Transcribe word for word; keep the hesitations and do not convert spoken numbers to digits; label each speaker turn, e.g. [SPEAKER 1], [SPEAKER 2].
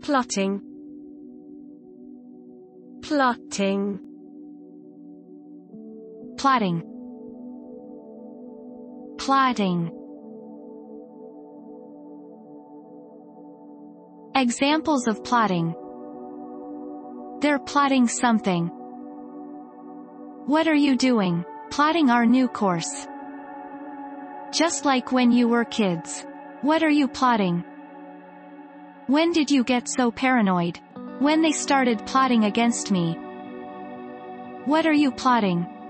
[SPEAKER 1] plotting, plotting,
[SPEAKER 2] plotting, plotting. Examples of plotting. They're plotting something. What are you doing? Plotting our new course. Just like when you were kids. What are you plotting? When did you get so paranoid? When they started plotting against me. What are you plotting?